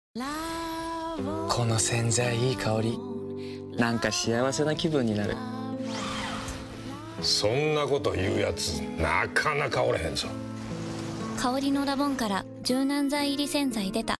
この洗剤いい香り。なんか幸せな気分になる。 そんなこと言うやつなかなかおれへんぞ。 香りのラボンから柔軟剤入り洗剤出た。